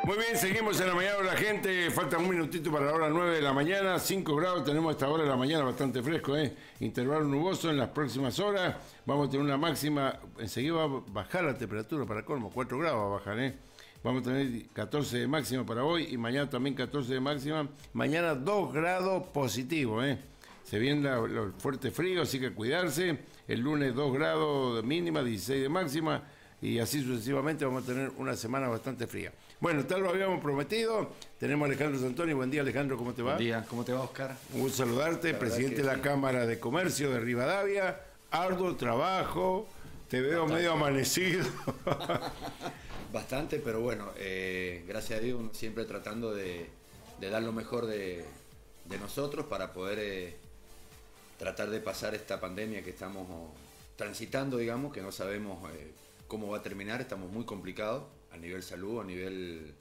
Muy bien, seguimos en la mañana de la gente. Falta un minutito para la hora 9 de la mañana. 5 grados tenemos a esta hora de la mañana, bastante fresco, ¿eh? Intervalo nuboso en las próximas horas. Vamos a tener una máxima. Enseguida va a bajar la temperatura para colmo. 4 grados va a bajar, ¿eh? Vamos a tener 14 de máxima para hoy y mañana también 14 de máxima. Mañana 2 grados positivos, ¿eh? Se viene el fuerte frío, así que cuidarse. El lunes 2 grados de mínima, 16 de máxima. Y así sucesivamente vamos a tener una semana bastante fría. Bueno, tal lo habíamos prometido. Tenemos a Alejandro Santoni. Buen día, Alejandro, ¿cómo te va? Buen día, ¿cómo te va, Oscar? Un gusto saludarte, presidente de la Cámara de Comercio de Rivadavia. Arduo trabajo, te veo bastante, medio amanecido. Bastante, pero bueno, gracias a Dios, uno siempre tratando de dar lo mejor de nosotros para poder tratar de pasar esta pandemia que estamos transitando, digamos, que no sabemos cómo va a terminar. Estamos muy complicados a nivel salud, a nivel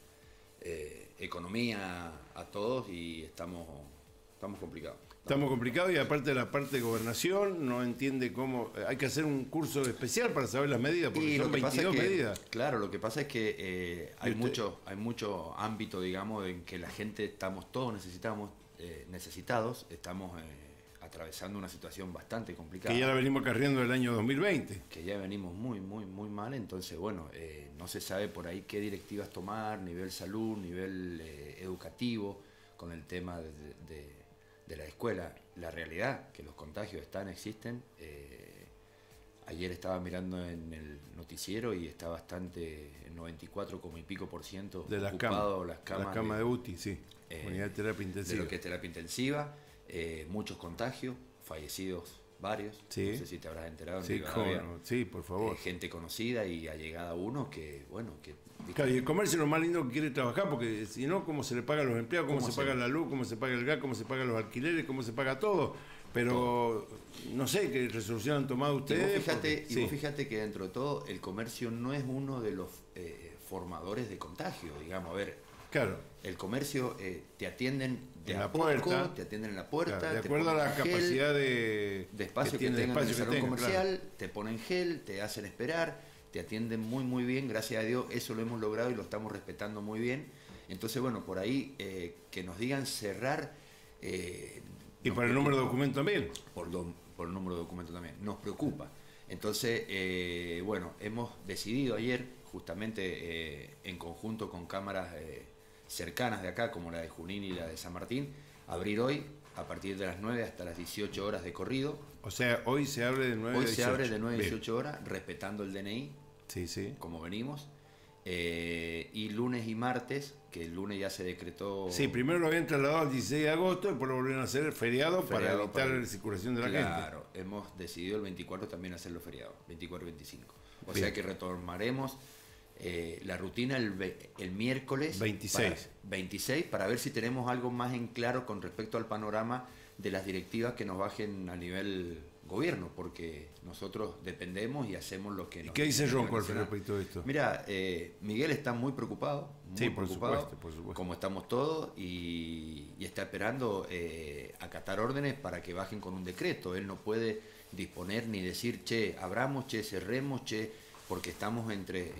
economía, a todos, y estamos complicados. Estamos complicados, y aparte de la parte de gobernación no entiende cómo. Hay que hacer un curso especial para saber las medidas, porque son 22 medidas. Claro, lo que pasa es que hay mucho ámbito, digamos, en que la gente estamos todos necesitados, estamos atravesando una situación bastante complicada. Que ya la venimos carriendo del año 2020. Que ya venimos muy mal, entonces bueno, no se sabe por ahí qué directivas tomar, nivel salud, nivel educativo, con el tema de la escuela. La realidad, que los contagios existen. Ayer estaba mirando en el noticiero y está bastante, el 94 como y pico % de ocupado las camas de UTI, sí, unidad de terapia intensiva. De lo que es terapia intensiva. Muchos contagios, fallecidos varios, sí. No sé si te habrás enterado. Sí, sí, por favor. Gente conocida y allegada a uno que, bueno, que... Claro, y el comercio es lo más lindo que quiere trabajar, porque si no, ¿cómo se le paga a los empleados? ¿Cómo se paga la luz? ¿Cómo se paga el gas? ¿Cómo se pagan los alquileres? ¿Cómo se paga todo? Pero no sé qué resolución han tomado ustedes. Vos fíjate que dentro de todo el comercio no es uno de los formadores de contagio, digamos. A ver, claro. El comercio te atienden en la puerta, claro, de acuerdo a la capacidad de espacio que tengan en el salón comercial, claro. Te ponen gel, te hacen esperar, te atienden muy bien, gracias a Dios eso lo hemos logrado y lo estamos respetando muy bien. Entonces bueno, por ahí que nos digan cerrar. Y por el número de documento también. Por el número de documento también, nos preocupa. Entonces, bueno, hemos decidido ayer, justamente en conjunto con cámaras cercanas de acá, como la de Junín y la de San Martín, abrir hoy a partir de las 9 hasta las 18 horas de corrido. O sea, hoy se abre de 9 a 18. Hoy se abre de 9 a 18 horas, respetando el DNI, sí. Como venimos. Y lunes y martes, que el lunes ya se decretó... Sí, primero lo habían trasladado al 16 de agosto, después lo volvieron a hacer feriado para evitar la circulación de la gente. Claro, hemos decidido el 24 también hacerlo feriado, 24 y 25. O sea que retomaremos la rutina el miércoles 26 para ver si tenemos algo más en claro con respecto al panorama de las directivas que nos bajen a nivel gobierno, porque nosotros dependemos y hacemos lo que nos... ¿Y qué dice Ron con respecto a esto? Mira, Miguel está muy preocupado, por supuesto. Como estamos todos, y está esperando acatar órdenes para que bajen con un decreto. Él no puede disponer ni decir, che, abramos, che, cerremos, che, porque estamos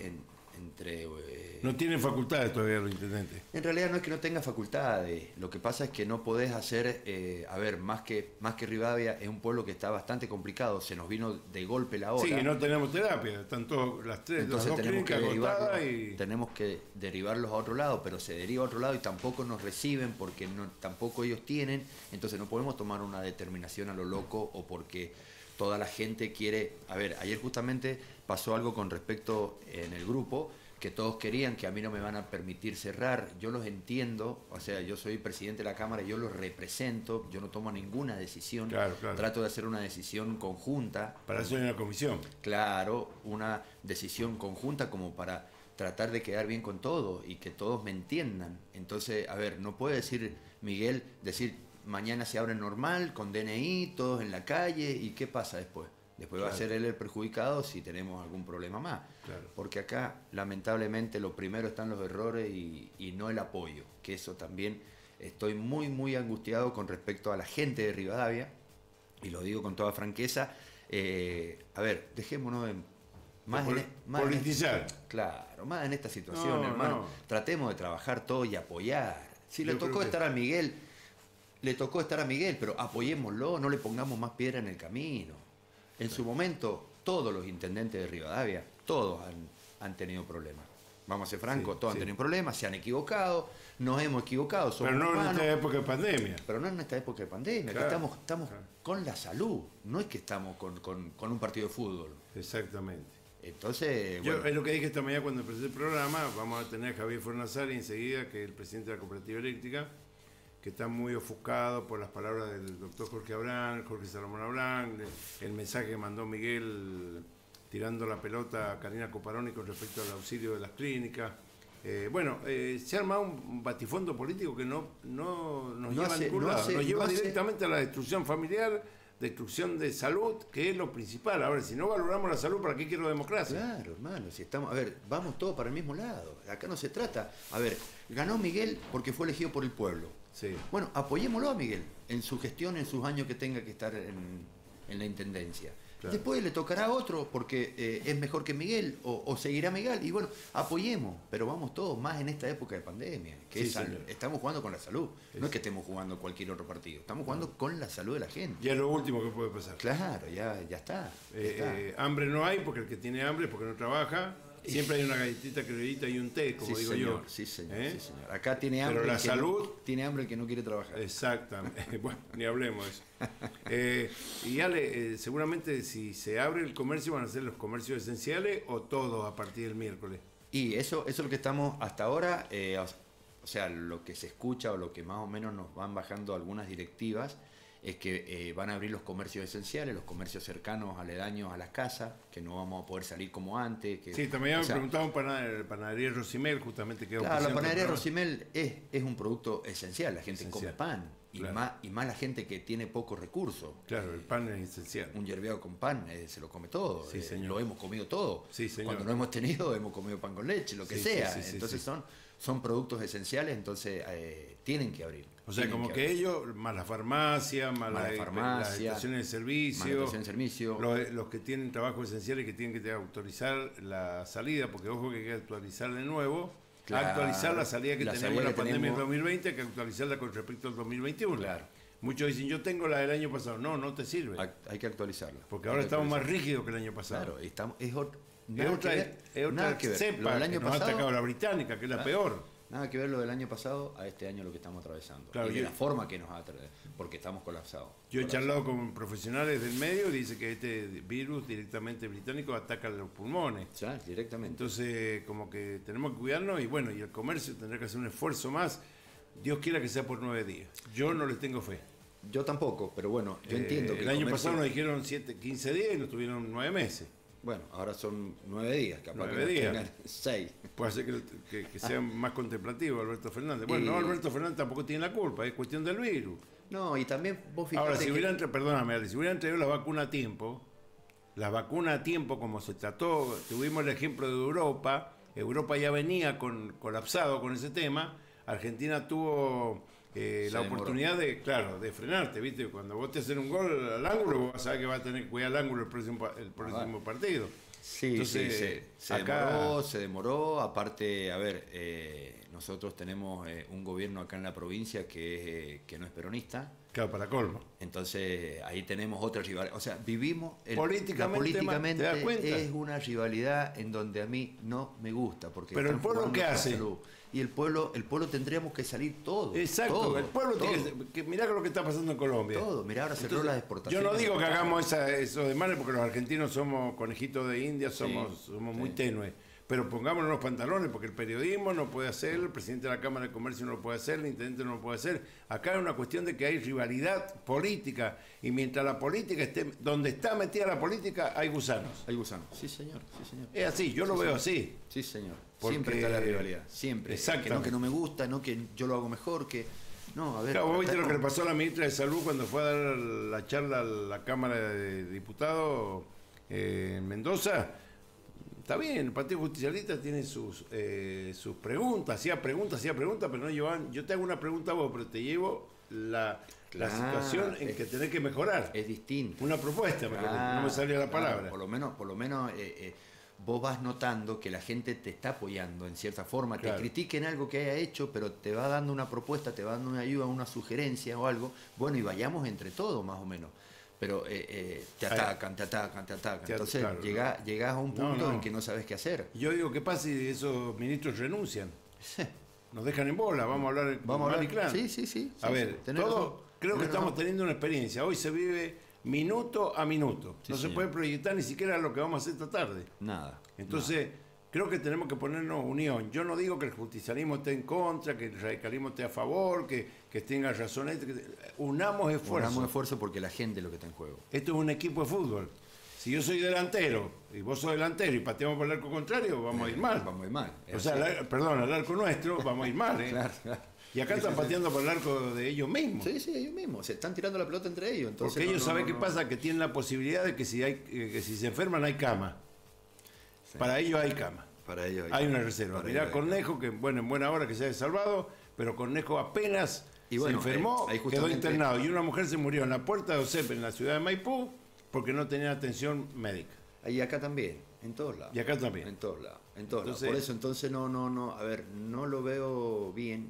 no tienen facultades todavía los intendentes. En realidad no es que no tenga facultades, lo que pasa es que no podés hacer, más que Rivadavia es un pueblo que está bastante complicado, se nos vino de golpe la ola. Sí, que no tenemos terapia, están todas las tres, entonces las dos clínicas agotadas tenemos que derivarlos a otro lado, pero se deriva a otro lado y tampoco nos reciben porque tampoco ellos tienen, entonces no podemos tomar una determinación a lo loco o porque toda la gente quiere... A ver, ayer justamente pasó algo con respecto en el grupo, que todos querían, que a mí no me van a permitir cerrar. Yo los entiendo, o sea, yo soy presidente de la Cámara, yo los represento, yo no tomo ninguna decisión, claro. Trato de hacer una decisión conjunta. Para eso hay una comisión. Claro, una decisión conjunta como para tratar de quedar bien con todo y que todos me entiendan. Entonces, a ver, no puede decir Miguel, mañana se abre normal, con DNI, todos en la calle, ¿y qué pasa después? Después va a ser él el perjudicado si tenemos algún problema más. Claro. Porque acá, lamentablemente, lo primero están los errores y no el apoyo. Que eso también estoy muy angustiado con respecto a la gente de Rivadavia, y lo digo con toda franqueza. A ver, dejémonos Politizar. Claro, más en esta situación, hermano. No. Tratemos de trabajar todos y apoyar. Si le Yo tocó creo que- estar a Miguel, le tocó estar a Miguel, pero apoyémoslo, no le pongamos más piedra en el camino. En su momento, todos los intendentes de Rivadavia, todos han tenido problemas. Vamos a ser francos, Sí, todos han sí. tenido problemas, se han equivocado, nos hemos equivocado, somos Pero no en humanos. esta época de pandemia. Pero no en esta época de pandemia, Claro, que estamos claro. con la salud, no es que estamos con un partido de fútbol. Exactamente. Entonces, Yo bueno, es lo que dije esta mañana cuando empecé el programa. Vamos a tener a Javier Fornazari enseguida, que es el presidente de la Cooperativa Eléctrica, que está muy ofuscado por las palabras del doctor Jorge Salomón Abrán, el mensaje que mandó Miguel tirando la pelota a Karina Coparoni con respecto al auxilio de las clínicas. Se ha armado un batifondo político que no nos lleva a ningún lado. Nos lleva directamente a la destrucción familiar, destrucción de salud, que es lo principal. Ahora, si no valoramos la salud, ¿para qué quiero democracia? claro, hermano, si estamos, a ver, vamos todos para el mismo lado. Acá no se trata, a ver, ganó Miguel porque fue elegido por el pueblo. Sí. Bueno, apoyémoslo a Miguel en su gestión, en sus años que tenga que estar en la intendencia. Claro. Después le tocará a otro porque es mejor que Miguel o seguirá Miguel. Y bueno, apoyemos, pero vamos todos más en esta época de pandemia. Que Sí, es señor. estamos jugando con la salud. No es que estemos jugando cualquier otro partido. Estamos jugando con la salud de la gente. Ya es lo último que puede pasar. Claro, ya está. ya está. Hambre no hay, porque el que tiene hambre es porque no trabaja. Siempre hay una galletita criollita y un té, como Sí, digo señor, yo. sí, señor, ¿Eh? sí, señor. Acá tiene hambre. Pero la el que salud- tiene hambre el que no quiere trabajar. Exactamente. Bueno, ni hablemos de eso. Y Ale, seguramente si se abre el comercio, ¿van a ser los comercios esenciales o todos a partir del miércoles? Y eso es lo que estamos hasta ahora, o sea, lo que se escucha o lo que más o menos nos van bajando algunas directivas es que van a abrir los comercios esenciales, los comercios cercanos, aledaños a las casas, que no vamos a poder salir como antes. Que, Sí, también o me sea, preguntaban panadería Rosimel, justamente que claro, la panadería Rosimel es un producto esencial, la gente Esencial, come pan, claro. y más la gente que tiene pocos recursos. Claro, el pan es esencial. Un yerbeado con pan se lo come todo, Sí, señor. lo hemos comido todo. Sí, señor. Cuando no hemos tenido, hemos comido pan con leche, lo que Sí, sea. sí, sí, Entonces sí. son productos esenciales, entonces tienen que abrir. O sea, tienen como que abrir. ellos, más la farmacia, más Más la las farmacia, estaciones de servicio, más la estación de servicio. los que tienen trabajo esencial y que tienen que autorizar la salida, porque ojo que hay que actualizar de nuevo, Claro, actualizar la salida que la tenemos salida en la que pandemia en tenemos. 2020, hay que actualizarla con respecto al 2021. Claro. Muchos dicen, yo tengo la del año pasado. No, no te sirve, Hay que actualizarla. porque Hay ahora que estamos más actualizarla. rígidos que el año pasado. Claro, estamos, es Es otra cepa Lo del que año nos ha pasado, atacado la británica, que es la Claro. peor. nada que ver lo del año pasado a este año lo que estamos atravesando. Claro, y de yo- la forma que nos ha atravesado, porque estamos colapsados. Yo he charlado con profesionales del medio y dice que este virus directamente británico ataca los pulmones. Ya, directamente. Entonces, como que tenemos que cuidarnos y bueno, y el comercio tendrá que hacer un esfuerzo más. Dios quiera que sea por 9 días. Yo no les tengo fe. Yo tampoco, pero bueno, yo entiendo que el año comercio- pasado nos dijeron 15 días y nos tuvieron 9 meses. Bueno, ahora son 9 días, capaz 9 que nos días. tengan 6. Puede ser que sea más contemplativo Alberto Fernández. Bueno, Y- no, Alberto Fernández tampoco tiene la culpa, es cuestión del virus. No, y también vos fijate Ahora, si que- hubieran, perdóname, Ale, si hubieran traído la vacuna a tiempo, como se trató, tuvimos el ejemplo de Europa. Europa ya venía colapsado con ese tema. Argentina tuvo la demoró. oportunidad de frenarte, ¿viste? Cuando vos te hacen un gol al ángulo, vos vas a saber que va a tener que cuidar el ángulo el próximo partido. Sí, Entonces, sí, se acá- se demoró. Aparte, a ver, nosotros tenemos un gobierno acá en la provincia que no es peronista. Claro, para colmo. Entonces, ahí tenemos otra rivalidad. O sea, vivimos... Políticamente, ¿te das cuenta? es una rivalidad en donde a mí no me gusta. Porque Pero el están pueblo, jugando ¿qué con hace? salud. Y el pueblo tendríamos que salir todos. Exacto, todos, el pueblo todos, tiene que mirá lo que está pasando en Colombia. todo. Mirá, ahora cerró Entonces, las exportaciones. yo no digo que hagamos esos desmanes porque los argentinos somos conejitos de India, somos Sí, muy sí. tenues. Pero pongámonos los pantalones porque el periodismo no puede hacer, el presidente de la Cámara de Comercio no lo puede hacer, el intendente no lo puede hacer. Acá es una cuestión de que hay rivalidad política y mientras la política esté, donde está metida la política hay gusanos. Hay gusanos. Sí, señor. Sí, señor. Es así, yo lo veo así. Sí, señor. Porque- Siempre está la rivalidad. Siempre. Exactamente. Que no me gusta, no que yo lo hago mejor, que... No, a ver... Claro, vos viste acá lo que no. le pasó a la ministra de Salud cuando fue a dar la charla a la Cámara de Diputados en Mendoza. Está bien, el Partido Justicialista tiene sus preguntas, hacía preguntas, pero no llevaban. Yo te hago una pregunta a vos, pero te llevo la Claro, situación en que tenés que mejorar. Es distinto. Una propuesta, mejor dicho, no me Claro, salía la claro, palabra. por lo menos vos vas notando que la gente te está apoyando en cierta forma, Claro. te critiquen algo que haya hecho, pero te va dando una propuesta, te va dando una ayuda, una sugerencia o algo, bueno, y vayamos entre todos más o menos. Pero te atacan. Entonces claro, llegás a un punto no. en que no sabes qué hacer. Yo digo, ¿qué pasa si esos ministros renuncian? Nos dejan en bola, vamos a hablar Vamos a mal y hablar. claro. Sí. A ver, tenés todo, razón, creo que tenés estamos razón. teniendo una experiencia. Hoy se vive minuto a minuto. Sí, no se señor. puede proyectar ni siquiera lo que vamos a hacer esta tarde. Nada. Entonces, creo que tenemos que ponernos unión. Yo no digo que el justicialismo esté en contra, que el radicalismo esté a favor, que tenga razón. Unamos esfuerzos. Ponemos esfuerzo porque la gente es lo que está en juego. Esto es un equipo de fútbol. Si yo soy delantero y vos sos delantero y pateamos por el arco contrario, vamos a ir mal. Vamos a ir mal. O sea, al arco nuestro vamos a ir mal. Claro. Y acá están pateando por el arco de ellos mismos. Sí, ellos mismos. Se están tirando la pelota entre ellos. Entonces, Porque ellos saben qué pasa, que tienen la posibilidad de que si se enferman hay cama. Sí. Para ellos hay cama. Para ellos Hay una reserva. para Mirá ellos hay Cornejo, que bueno, en buena hora que se haya salvado, pero Cornejo apenas Y bueno, se enfermó, ahí quedó justamente- internado. Y una mujer se murió en la puerta de OSEP en la ciudad de Maipú porque no tenía atención médica. Y acá también, en todos lados. Y acá también. En todos lados. En todos lados. Entonces- Por eso, entonces, no. A ver, no lo veo bien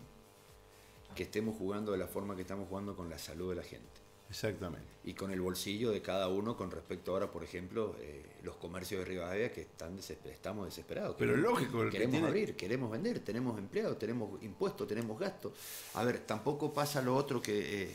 que estemos jugando de la forma que estamos jugando con la salud de la gente. Exactamente. Y con el bolsillo de cada uno con respecto ahora, por ejemplo, los comercios de Rivadavia que estamos desesperados. Pero es lógico, el que Queremos tiene- abrir, queremos vender, tenemos empleados, tenemos impuestos, tenemos gastos. A ver, tampoco pasa lo otro que,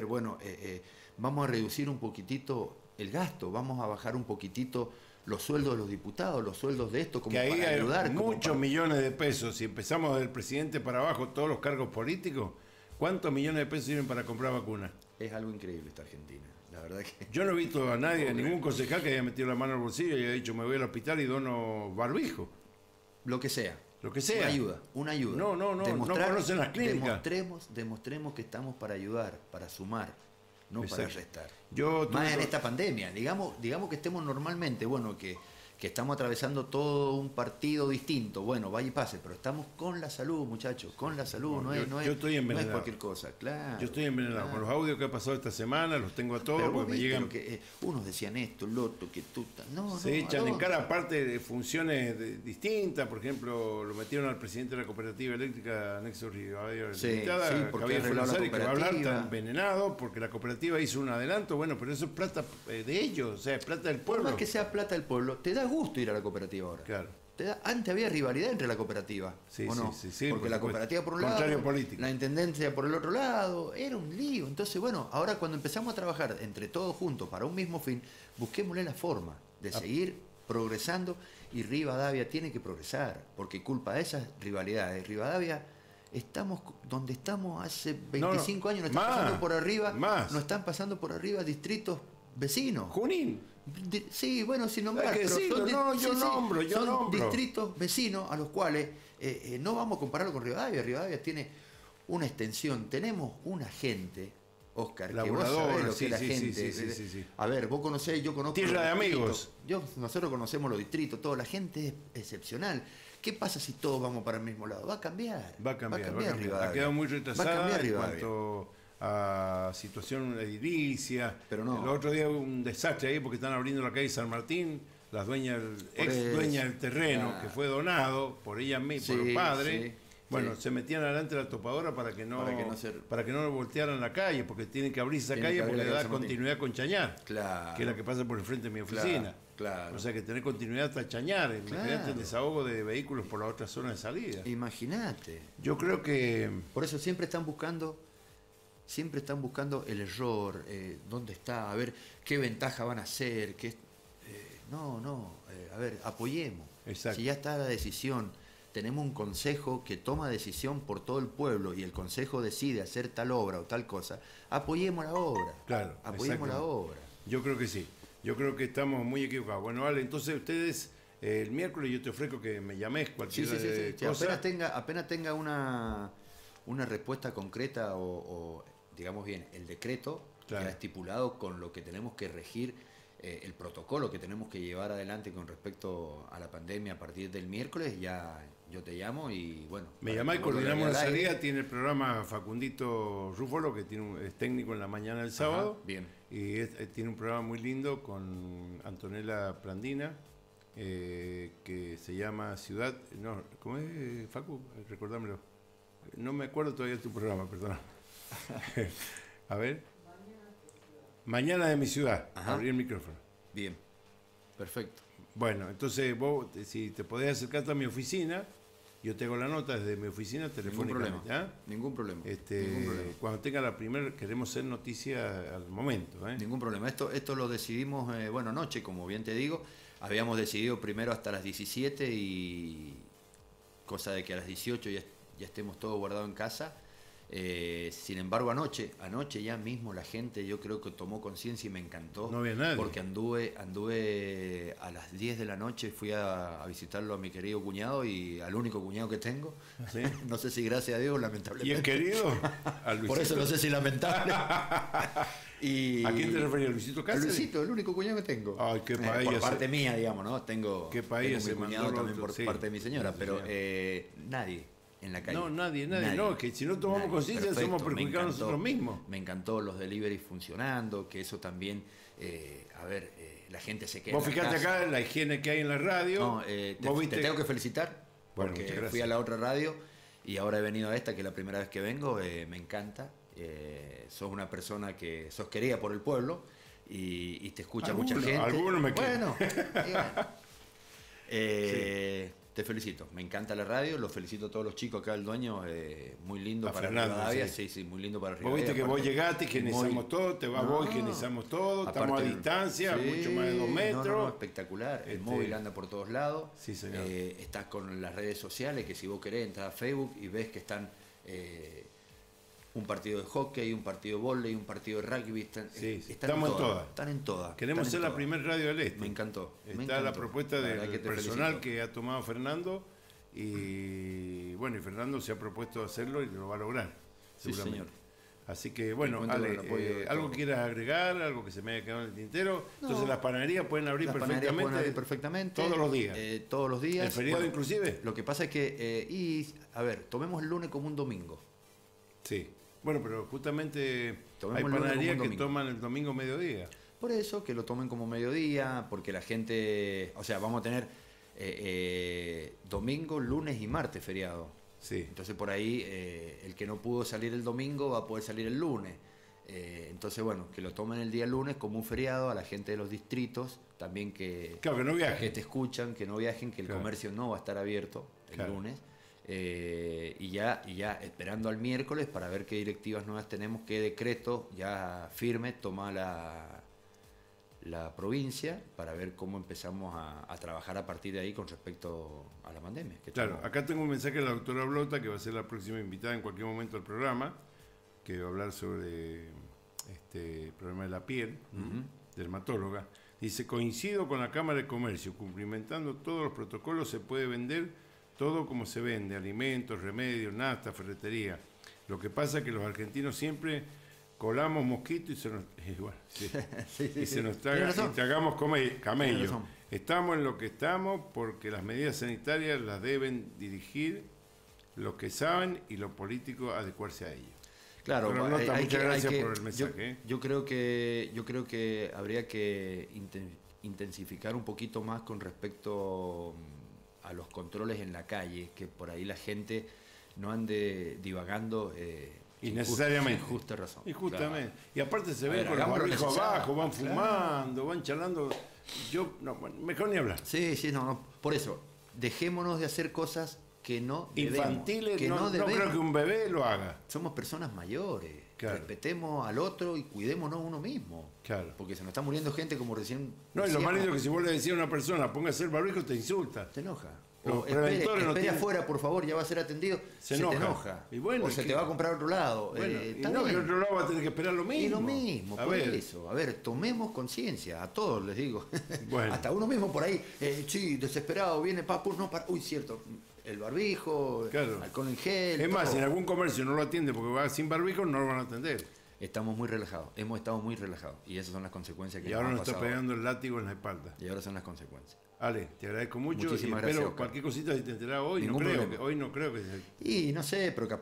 vamos a reducir un poquitito el gasto, vamos a bajar un poquitito los sueldos de los diputados, los sueldos de esto, como Que ahí para hay ayudar. como muchos para- millones de pesos. Si empezamos del presidente para abajo, todos los cargos políticos, ¿cuántos millones de pesos sirven para comprar vacunas? Es algo increíble esta Argentina, la verdad que... Yo no he visto a nadie, a ningún concejal que haya metido la mano al bolsillo y haya dicho me voy al hospital y dono barbijo. Lo que sea. Lo que sea. Una ayuda. No conocen las clínicas. Demostremos que estamos para ayudar, para sumar, no para Exacto. restar. Yo Más tuve- en esta pandemia, digamos que estemos normalmente, bueno, que estamos atravesando todo un partido distinto, bueno, vaya y pase, pero estamos con la salud, muchachos, con la salud, No, no yo estoy es envenenado. cualquier cosa, claro. Yo estoy envenenado. claro. Con los audios que ha pasado esta semana, los tengo a todos Pero vos porque me viste llegan. lo que, unos decían esto, lo otro, que tú... No, Se no, echan ¿a en dónde? cara parte de funciones distintas. Por ejemplo, lo metieron al presidente de la cooperativa eléctrica Nexo Rivadavia Sí, Limitada, sí, porque Javier arregló la Felazari, que va a hablar, cooperativa. está envenenado porque la cooperativa hizo un adelanto. Bueno, pero eso es plata de ellos, o sea, es plata del Por pueblo. más que sea plata del pueblo, te da gusto ir a la cooperativa ahora. Claro. Antes había rivalidad entre la cooperativa, Sí, ¿o no? sí, porque por la supuesto. cooperativa por un Contrario lado, político. la intendencia por el otro lado, era un lío. Entonces, bueno, ahora cuando empezamos a trabajar entre todos juntos para un mismo fin, busquémosle la forma de seguir progresando y Rivadavia tiene que progresar, porque culpa de esas rivalidades, Rivadavia estamos donde estamos hace 25 años, nos están más, pasando por arriba, más. nos están pasando por arriba distritos vecinos. Junín. Sí, bueno, sin nombrar, Hay que pero decirlo, no, yo nombro, yo son nombro. distritos vecinos a los cuales no vamos a compararlo con Rivadavia. Rivadavia tiene una extensión, tenemos una gente, Oscar, que vos Laburadora, sabés lo que sí, es la sí, gente. sí. A ver, vos conocés, yo conozco. Tierra los de distritos. amigos. Nosotros conocemos los distritos, todo, la gente es excepcional. ¿Qué pasa si todos vamos para el mismo lado? Va a cambiar. Va a cambiar. Rivadavia. Ha quedado muy Va a retrasada cambiar en Rivadavia. cuanto a situación edilicia. Pero no. El otro día hubo un desastre ahí porque están abriendo la calle San Martín. Las dueñas, ex eso. dueñas del terreno, Claro. que fue donado por ellas mismas, por los Sí, padres. sí, Bueno, sí. se metían adelante la topadora para que no voltearan la calle, porque tienen que abrirse esa Tienen calle que abrir porque la da calle San Martín. continuidad con Chañar, Claro. que es la que pasa por el frente de mi oficina. Claro. O sea que tener continuidad hasta Chañar, imagínate Claro. el desahogo de vehículos por la otra zona de salida. Imagínate. Yo creo que Por eso siempre están buscando el error, dónde está, a ver qué ventaja van a hacer, a ver, apoyemos. Exacto. Si ya está la decisión, tenemos un consejo que toma decisión por todo el pueblo y el consejo decide hacer tal obra o tal cosa, apoyemos la obra. Claro, Apoyemos la exactamente. obra. Yo creo que sí. Yo creo que estamos muy equivocados. Bueno, vale, entonces ustedes, el miércoles yo te ofrezco que me llames Sí, cualquier sí. cosa. Apenas tenga una respuesta concreta o, digamos bien, el decreto Claro. que ha estipulado con lo que tenemos que regir, el protocolo que tenemos que llevar adelante con respecto a la pandemia a partir del miércoles, ya yo te llamo y bueno. Me para llamás y que vos lo coordinamos la veas al aire. salida. Tiene el programa Facundito Rúfolo, que es técnico en la mañana del sábado. Bien. Y tiene un programa muy lindo con Antonella Plandina, que se llama Ciudad... No, ¿cómo es, Facu? Recordámelo. No me acuerdo todavía de tu programa, perdón. A ver. Mañana de mi ciudad. Ajá. Abrí el micrófono. Bien, perfecto. Bueno, entonces vos, si te podés acercar a mi oficina, yo tengo la nota desde mi oficina telefónicamente. Ningún problema. Ningún problema. Cuando tenga la primera, queremos hacer noticia al momento. Ningún problema. Esto lo decidimos, anoche, como bien te digo. Habíamos decidido primero hasta las 17 y cosa de que a las 18 ya estemos todos guardados en casa. Sin embargo, anoche ya mismo la gente, yo creo que tomó conciencia y me encantó. No había nadie. Porque anduve a las 10 de la noche, fui a visitarlo a mi querido cuñado y al único cuñado que tengo. ¿Sí? No sé si gracias a Dios, lamentablemente. ¿Y el querido? Por eso no sé si lamentable. Y, ¿a quién te referías? ¿Luisito Cáceres? Luisito, el único cuñado que tengo. Ay, qué país. Por parte mía, digamos, ¿no? Tengo qué país mi cuñado también por parte de mi señora, sí, pero nadie en la calle. No, nadie. No, que si no tomamos conciencia somos perjudicados nosotros mismos. Me encantó los delivery funcionando, que eso también, la gente se queda. Vos fijate acá la higiene que hay en la radio. No, te tengo que felicitar, porque fui a la otra radio y ahora he venido a esta, que es la primera vez que vengo, me encanta. Sos una persona que sos querida por el pueblo y te escucha mucha gente. Algunos me quieren. Bueno. Te felicito, me encanta la radio, los felicito a todos los chicos acá, el dueño, muy lindo a para Fernando, Rivadavia, sí, muy lindo para Rivadavia. Vos viste que vos llegaste, higienizamos todo, te vas vos, higienizamos todo, estamos a distancia, mucho más de 2 metros. No, espectacular, el móvil anda por todos lados. Sí, señor. Estás con las redes sociales, que si vos querés entrar a Facebook y ves que están un partido de hockey, un partido de vóley, un partido de rugby, estamos en todas. Están en todas. Queremos ser la primera radio del Este. Me encantó. Está la propuesta del personal que ha tomado Fernando y bueno, y Fernando se ha propuesto hacerlo y lo va a lograr, seguramente. Sí, señor. Así que bueno, Ale, ¿algo quieras agregar? ¿Algo que se me haya quedado en el tintero? No. Entonces las panaderías pueden abrir perfectamente. Todos los días. Todos los días. ¿El feriado inclusive? Lo que pasa es que, tomemos el lunes como un domingo. Sí. Bueno, pero justamente hay panaderías que toman el domingo mediodía. Por eso, que lo tomen como mediodía, porque la gente, vamos a tener domingo, lunes y martes feriado. Sí. Entonces por ahí el que no pudo salir el domingo va a poder salir el lunes. Entonces, bueno, que lo tomen el día lunes como un feriado a la gente de los distritos, también que no viajen. Que te escuchan, que no viajen, que el comercio no va a estar abierto el lunes. Y ya esperando al miércoles para ver qué directivas nuevas tenemos, qué decreto ya firme toma la provincia para ver cómo empezamos a trabajar a partir de ahí con respecto a la pandemia. Acá tengo un mensaje de la doctora Blota, que va a ser la próxima invitada en cualquier momento al programa, que va a hablar sobre el problema de la piel, dermatóloga. Dice: coincido con la Cámara de Comercio, cumplimentando todos los protocolos se puede vender todo como se vende, alimentos, remedios, nafta, ferretería. Lo que pasa es que los argentinos siempre colamos mosquitos y se nos tragamos camello. Estamos en lo que estamos porque las medidas sanitarias las deben dirigir los que saben y los políticos adecuarse a ello. Claro, muchas gracias por el mensaje. Yo creo que habría que intensificar un poquito más con respecto a los controles en la calle, que por ahí la gente no ande divagando innecesariamente. Sin justa razón. Injustamente. Claro. Y aparte se ven con los barbijos abajo, van fumando, van charlando. Mejor ni hablar. Sí, no. Por eso, dejémonos de hacer cosas que no infantiles, debemos, no creo que un bebé lo haga. Somos personas mayores. Claro. Respetemos al otro y cuidémonos uno mismo. Claro. Porque se nos está muriendo gente como recién. No, y lo más lindo es que si vos le decís a una persona, póngase el barbijo, te insulta. Te enoja. O espere afuera, por favor, ya va a ser atendido. Se te enoja. Y bueno, o se te va a comprar a otro lado. Bueno, y el otro lado va a tener que esperar lo mismo. Y lo mismo, eso. A ver, tomemos conciencia, a todos les digo. Bueno. Hasta uno mismo por ahí, sí, desesperado, viene papu, no para. Uy, cierto. El barbijo, alcohol en gel. Es más, si en algún comercio no lo atiende porque va sin barbijo, no lo van a atender. Estamos muy relajados, hemos estado muy relajados y esas son las consecuencias que y ahora nos está pegando el látigo en la espalda. Y ahora son las consecuencias. Ale, te agradezco mucho. Muchísimas y espero gracias, cualquier cosita si te enterás hoy, hoy no creo que sea. Y no sé, pero capaz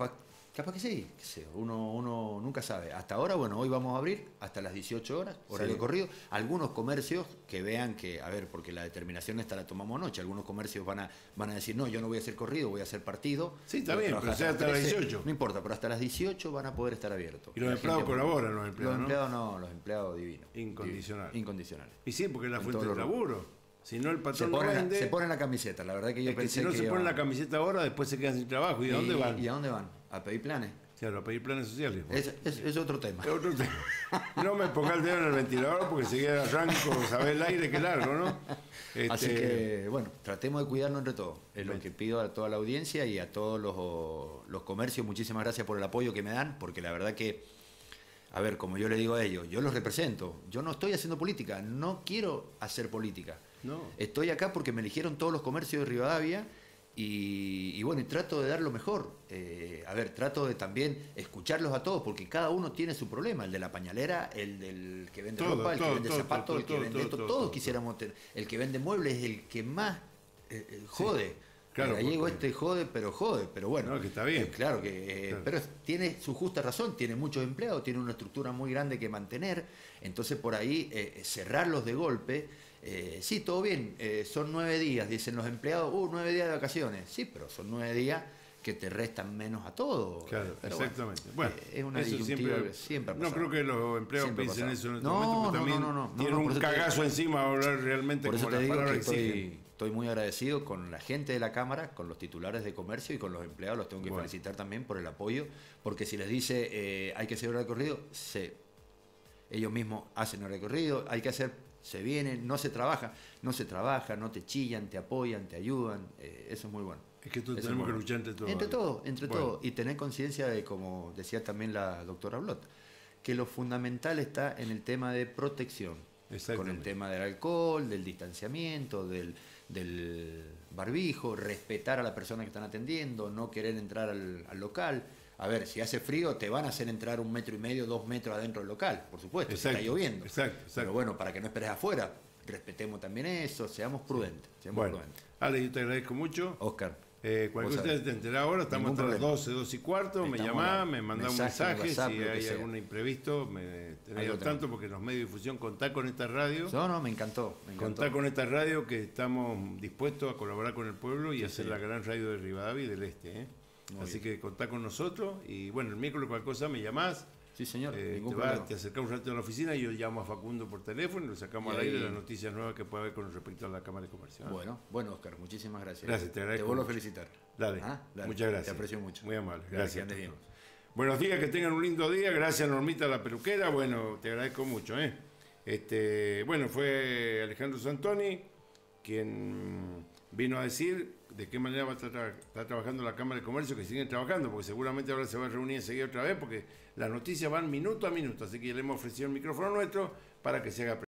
Capaz que sí, qué sé, uno nunca sabe. Hasta ahora, bueno, hoy vamos a abrir hasta las 18 horas, horario corrido. Algunos comercios que vean que, a ver, porque la determinación esta la tomamos anoche, algunos comercios van a decir, no, yo no voy a hacer corrido, voy a hacer partido. Sí, está bien, pero sea hasta las 18. No importa, pero hasta las 18 van a poder estar abiertos. Y los empleados colaboran, los empleados, ¿no? Los empleados divinos. Incondicionales. Y sí, porque es la fuente de laburo. Si no, el patrón se pone la camiseta, la verdad que yo pensé que si no se ponen la camiseta ahora, después se quedan sin trabajo. ¿Y a dónde van? ¿Y a dónde van? ¿A pedir planes? Claro, a pedir planes sociales. Es otro tema. Es otro tema. No me ponga el dedo en el ventilador porque seguía arranco, saber el aire que largo, ¿no? Así que, bueno, tratemos de cuidarnos entre todos. Es lo que pido a toda la audiencia y a todos los comercios. Muchísimas gracias por el apoyo que me dan, porque la verdad que, a ver, como yo le digo a ellos, yo los represento. Yo no estoy haciendo política, no quiero hacer política. No. Estoy acá porque me eligieron todos los comercios de Rivadavia y bueno, y trato de dar lo mejor. A ver, trato de también escucharlos a todos porque cada uno tiene su problema. El de la pañalera, el del que vende ropa, el que vende zapatos, el que vende esto. Todos quisiéramos tener. El que vende muebles es el que más jode. Sí. Claro, el gallego jode, pero bueno. No, que está bien. Claro que, claro. Pero tiene su justa razón, tiene muchos empleados, tiene una estructura muy grande que mantener. Entonces por ahí cerrarlos de golpe. Sí, todo bien, son 9 días, dicen los empleados, 9 días de vacaciones. Sí, pero son 9 días que te restan menos a todo. Claro, pero exactamente. Bueno, es una disyuntiva que siempre ha pasado. No creo que los empleados piensen eso en este momento, porque también tienen un cagazo encima a hablar realmente por como eso te las digo que exigen. Estoy muy agradecido con la gente de la Cámara, con los titulares de comercio y con los empleados. Los tengo que felicitar también por el apoyo, porque si les dice hay que hacer hora de corrido, ellos mismos hacen hora de corrido, hay que hacer... Se vienen, no se trabaja, no te chillan, te apoyan, te ayudan, eso es muy bueno. Es que tenemos que luchar entre todos. Entre todos, y tener conciencia de, como decía también la doctora Blot, que lo fundamental está en el tema de protección, con el tema del alcohol, del distanciamiento, del barbijo, respetar a la persona que están atendiendo, no querer entrar al local. A ver, si hace frío, te van a hacer entrar 1,5 metros, 2 metros adentro del local, por supuesto, si está lloviendo. Exacto. Pero bueno, para que no esperes afuera, respetemos también eso, seamos prudentes. Ale, yo te agradezco mucho. Oscar. Cualquier cosa te enterá ahora, estamos hasta las 12, 12 y cuarto, me llamás, me mandás un mensaje, WhatsApp, si hay algún imprevisto, me tenés al tanto, porque los medios de difusión, contá con esta radio. No, me encantó. Contá con esta radio que estamos dispuestos a colaborar con el pueblo y hacer la gran radio de Rivadavia y del Este, Así que contá con nosotros y bueno, el miércoles cualquier cosa me llamás. Sí, señor. Te acercamos un rato a la oficina y yo llamo a Facundo por teléfono y lo sacamos al aire las noticias nuevas que puede haber con respecto a la Cámara de Comercio. Bueno, Oscar, muchísimas gracias. Gracias, te agradezco. Te vuelvo a felicitar. Dale, muchas gracias. Te aprecio mucho. Muy amable. Gracias. Bien. Buenos días, que tengan un lindo día. Gracias, Normita la peluquera. Bueno, te agradezco mucho. Bueno, fue Alejandro Santoni quien vino a decir de qué manera va a estar trabajando la Cámara de Comercio, que siguen trabajando, porque seguramente ahora se va a reunir enseguida otra vez, porque las noticias van minuto a minuto, así que le hemos ofrecido el micrófono nuestro para que se haga